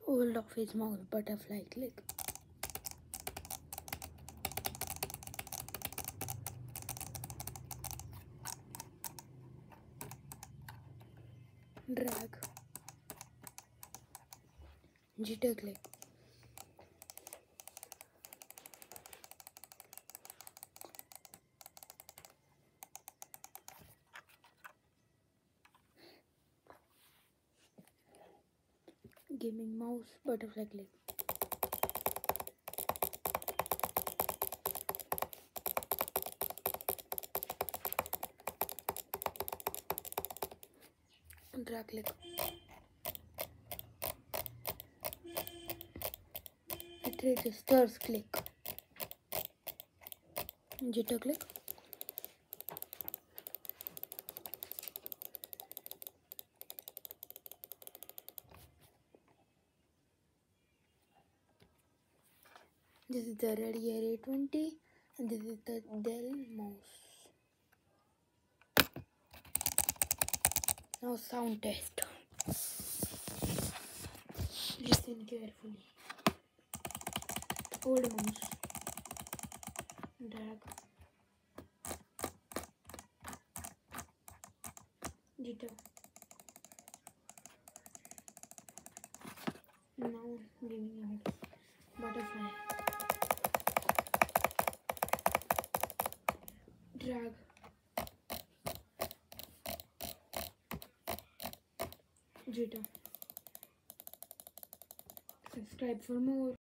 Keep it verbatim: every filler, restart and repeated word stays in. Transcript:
Hold off his mouse, butterfly click. Drag. Jitter click. Gaming mouse, butterfly click. Drag click. It registers click. Jitter click. This is the Reddy Air eight twenty and this is the Dell mouse. Now sound test. Listen carefully. Hold mouse. Drag. Jitter. Now giving out butterfly. Drag. Jitter. Subscribe for more.